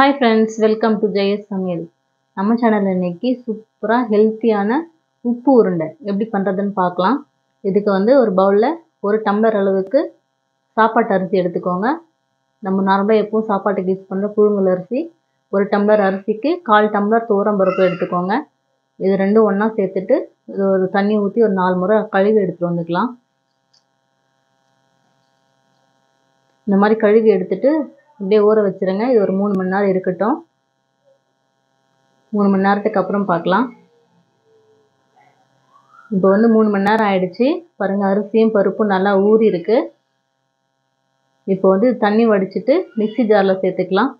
Hi friends, welcome to Jaya's Samayal. நம்ம சேனலில் இன்னைக்கு சூப்பராக ஹெல்த்தியான உப்பு உருண்டை எப்படி பண்ணுறதுன்னு பார்க்கலாம். இதுக்கு ஒரு பவுலில் 1 டம்ளர் அளவுக்கு சாப்பாட்டு அரிசி எடுத்துக்கோங்க. நம்ம நார்மலாக எப்பவும் சாப்பாட்டுக்கு யூஸ் பண்ணுற புழுங்கல் அரிசி. 1 டம்ளர் அரிசிக்கு 1/4 டம்ளர் துவரம்பருப்பு எடுத்துக்கோங்க. இது ரெண்டும் ஒன்றா சேர்த்துட்டு இது ஒரு தண்ணி ஊற்றி ஒரு 4 முறை கழுவி எடுத்துகிட்டு வந்துக்கலாம். இந்த மாதிரி கழுவி எடுத்துட்டு அப்படியே ஊற வச்சுருங்க. இது ஒரு 3 மணி நேரம் இருக்கட்டும். 3 மணி நேரத்துக்கு அப்புறம் பார்க்கலாம். இப்போ 3 மணி நேரம் ஆயிடுச்சு. பாருங்கள், அரிசியும் பருப்பும் நல்லா ஊறி இருக்கு. இப்போ தண்ணி வடிச்சிட்டு மிக்ஸி ஜாரில் சேர்த்துக்கலாம்.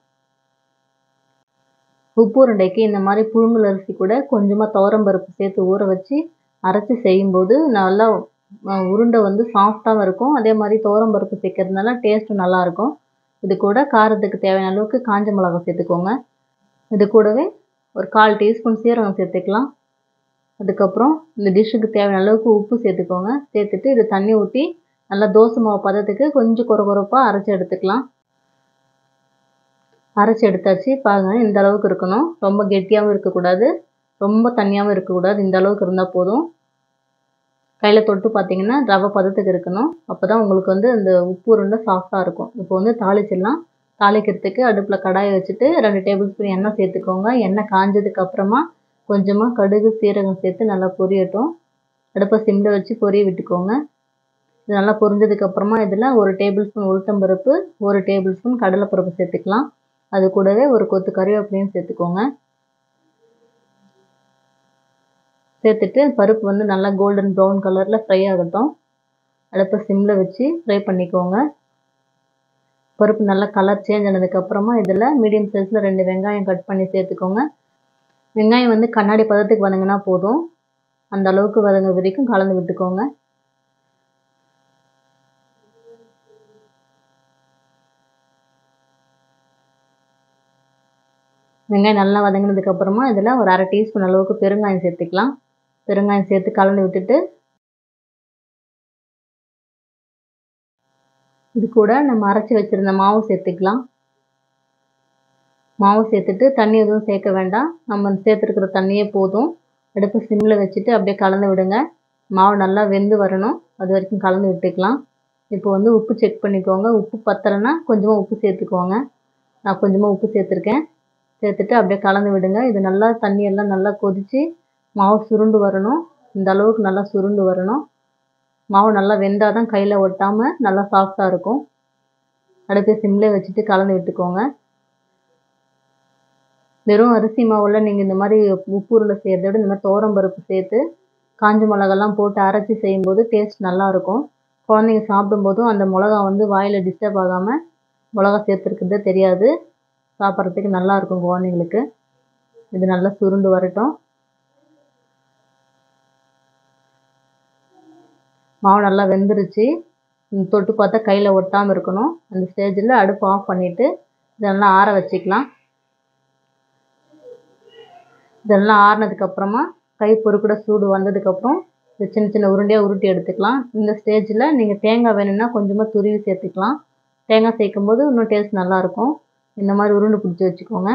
உப்பு உருண்டைக்கு இந்த மாதிரி புழுங்கல் அரிசி கூட கொஞ்சமாக துவரம்பருப்பு சேர்த்து ஊற வச்சு அரைச்சி செய்யும்போது நல்லா உருண்டை சாஃப்டாகவும் இருக்கும். அதே மாதிரி துவரம்பருப்பு சேர்க்கறதுனால டேஸ்ட்டும் நல்லாயிருக்கும். இது கூட காரத்துக்கு தேவையான அளவுக்கு காஞ்ச மிளகாய் சேர்த்துக்கோங்க. இது கூடவே ஒரு 1/4 டீஸ்பூன் சீரகம் சேர்த்துக்கலாம். அதுக்கப்புறம் இந்த டிஷ்ஷுக்கு தேவையான அளவுக்கு உப்பு சேர்த்துக்கோங்க. சேர்த்துட்டு இது தண்ணி ஊற்றி நல்லா தோசை மாவு பதத்துக்கு கொஞ்சம் கொரகொரப்பாக அரைச்சி எடுத்துக்கலாம். அரைச்சி எடுத்தாச்சு. பாருங்கள், இந்த அளவுக்கு இருக்கணும். ரொம்ப கெட்டியாகவும் இருக்கக்கூடாது, ரொம்ப தண்ணியாகவும் இருக்கக்கூடாது. இந்த அளவுக்கு இருந்தால் போதும். கையில் தொட்டு பார்த்தீங்கன்னா ரவை பதத்துக்கு இருக்கணும். அப்போ தான் உங்களுக்கு இந்த உப்பு உருண்டை சாஃப்டாக இருக்கும். இப்போ தாளிச்சிடலாம். தாளிக்கிறதுக்கு அடுப்பில் கடாயை வச்சுட்டு 2 டேபிள் ஸ்பூன் எண்ணெய் சேர்த்துக்கோங்க. எண்ணெய் காஞ்சதுக்கு அப்புறமா கொஞ்சமாக கடுகு சீரகம் சேர்த்து நல்லா பொரியட்டும். அடுப்பை சிம்மில் வச்சு பொரிய விட்டுக்கோங்க. இது நல்லா பொரிஞ்சதுக்கப்புறமா இதில் 1 டேபிள் ஸ்பூன் உளுத்தம்பருப்பு, 1 டேபிள் ஸ்பூன் கடலைப்பருப்பு சேர்த்துக்கலாம். அது கூடவே ஒரு கொத்து கறிவேப்பிலையும் சேர்த்துக்கோங்க. சேர்த்துட்டு பருப்பு நல்லா கோல்டன் ப்ரௌன் கலரில் ஃப்ரை ஆகட்டும். அடுப்பை சிம்மில் வச்சு ஃப்ரை பண்ணிக்கோங்க. பருப்பு நல்லா கலர் சேஞ்ச் ஆனதுக்கப்புறமா இதில் மீடியம் சைஸில் 2 வெங்காயம் கட் பண்ணி சேர்த்துக்கோங்க. வெங்காயம் கண்ணாடி பதத்துக்கு வதங்கினா போதும். அந்த அளவுக்கு வதங்க வரைக்கும் கலந்து விட்டுக்கோங்க. வெங்காயம் நல்லா வதங்கினதுக்கப்புறமா இதில் ஒரு 1/2 டீஸ்பூன் அளவுக்கு பெருங்காயம் சேர்த்துக்கலாம். பெருங்காயம் சேர்த்து கலந்து விட்டுட்டு இது கூட நம்ம அரைச்சி வச்சுருந்த மாவு சேர்த்துக்கலாம். மாவு சேர்த்துட்டு தண்ணி எதுவும் சேர்க்க வேண்டாம். நம்ம சேர்த்துருக்கிற தண்ணியே போதும். அடுப்பு சிம்மில் வச்சுட்டு அப்படியே கலந்து விடுங்க. மாவு நல்லா வெந்து வரணும். அது வரைக்கும் கலந்து விட்டுக்கலாம். இப்போ உப்பு செக் பண்ணிக்கோங்க. உப்பு பத்தலைன்னா கொஞ்சமாக உப்பு சேர்த்துக்கோங்க. நான் கொஞ்சமாக உப்பு சேர்த்துருக்கேன். சேர்த்துட்டு அப்படியே கலந்து விடுங்க. இது நல்லா தண்ணியெல்லாம் நல்லா கொதித்து மாவு சுருண்டு வரணும். இந்த அளவுக்கு நல்லா சுருண்டு வரணும். மாவு நல்லா வெந்தால் தான் கையில் ஒட்டாமல் நல்லா சாஃப்டாக இருக்கும். அடுப்பை சிம்மில் வச்சுட்டு கலந்து விட்டுக்கோங்க. வெறும் அரிசி மாவில் நீங்கள் இந்த மாதிரி உப்பு உருண்டை செய்கிறத விட இந்த மாதிரி துவரம்பருப்பு சேர்த்து காஞ்ச மிளகாலாம் போட்டு அரைச்சி செய்யும்போது டேஸ்ட் நல்லாயிருக்கும். குழந்தைங்க சாப்பிடும்போதும் அந்த மிளகா வாயில் டிஸ்டர்ப் ஆகாமல் மிளகா சேர்த்துருக்கிறதே தெரியாது. சாப்பிட்றதுக்கு நல்லாயிருக்கும் குழந்தைங்களுக்கு. இது நல்லா சுருண்டு வரட்டும். மாவு நல்லா வெந்துருச்சு. தொட்டு பார்த்தா கையில் ஒட்டாமல் இருக்கணும். அந்த ஸ்டேஜில் அடுப்பு ஆஃப் பண்ணிவிட்டு இதெல்லாம் ஆற வச்சுக்கலாம். இதெல்லாம் ஆறினதுக்கப்புறமா கை பொறுக்கூட சூடு வந்ததுக்கப்புறம் சின்ன சின்ன உருண்டையாக உருட்டி எடுத்துக்கலாம். இந்த ஸ்டேஜில் நீங்கள் தேங்காய் வேணும்னா கொஞ்சமாக துருவி சேர்த்துக்கலாம். தேங்காய் சேர்க்கும்போது இன்னும் டேஸ்ட் நல்லாயிருக்கும். இந்த மாதிரி உருண்டை பிடிச்சி வச்சுக்கோங்க.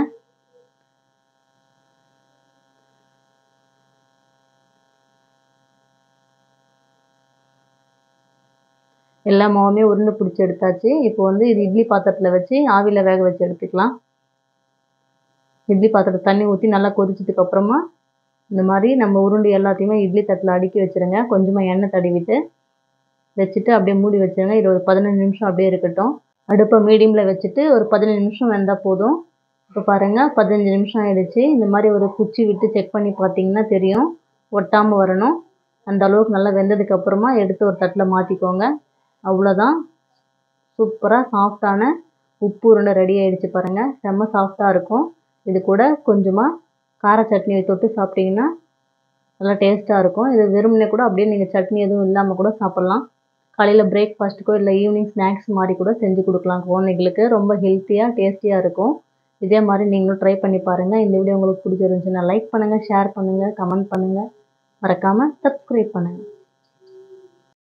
எல்லா மாவுமே உருண்டை பிடிச்சி எடுத்தாச்சு. இப்போ இது இட்லி பாத்திரத்தில் வச்சு ஆவியில் வேக வச்சு எடுத்துக்கலாம். இட்லி பாத்திரத்தை தண்ணி ஊற்றி நல்லா கொதிச்சதுக்கப்புறமா இந்த மாதிரி நம்ம உருண்டை எல்லாத்தையுமே இட்லி தட்டில் அடுக்கி வச்சுருங்க. கொஞ்சமாக எண்ணெய் தடவிட்டு வச்சுட்டு அப்படியே மூடி வச்சுருங்க. இது ஒரு 15 நிமிஷம் அப்படியே இருக்கட்டும். அடுப்பை மீடியமில் வச்சுட்டு ஒரு 15 நிமிஷம் வெந்தால் போதும். இப்போ பாருங்கள், 15 நிமிஷம் ஆகிடுச்சு. இந்த மாதிரி ஒரு குச்சி விட்டு செக் பண்ணி பார்த்தீங்கன்னா தெரியும், ஒட்டாமல் வரணும். அந்த அளவுக்கு நல்லா வெந்ததுக்கப்புறமா எடுத்து ஒரு தட்டில் மாற்றிக்கோங்க. அவ்வளோதான், சூப்பராக சாஃப்டான உப்பு உருண்டை ரெடி ஆகிடுச்சு. பாருங்கள், செம்ம சாஃப்டாக இருக்கும். இது கூட கொஞ்சமாக கார சட்னியை தொட்டு சாப்பிட்டிங்கன்னா நல்லா டேஸ்ட்டாக இருக்கும். இது வெறுமனே கூட அப்படியே நீங்கள் சட்னி எதுவும் இல்லாமல் கூட சாப்பிட்லாம். காலையில் பிரேக்ஃபாஸ்ட்டுக்கோ இல்லை ஈவினிங் ஸ்நாக்ஸ் மாதிரி கூட செஞ்சு கொடுக்கலாம் குழந்தைங்களுக்கு. ரொம்ப ஹெல்த்தியாக டேஸ்டியாக இருக்கும். இதே மாதிரி நீங்களும் ட்ரை பண்ணி பாருங்கள். இந்த வீடியோ உங்களுக்கு பிடிச்சிருந்துச்சுன்னா லைக் பண்ணுங்கள், ஷேர் பண்ணுங்கள், கமெண்ட் பண்ணுங்கள். மறக்காமல் சப்ஸ்கிரைப் பண்ணுங்கள்.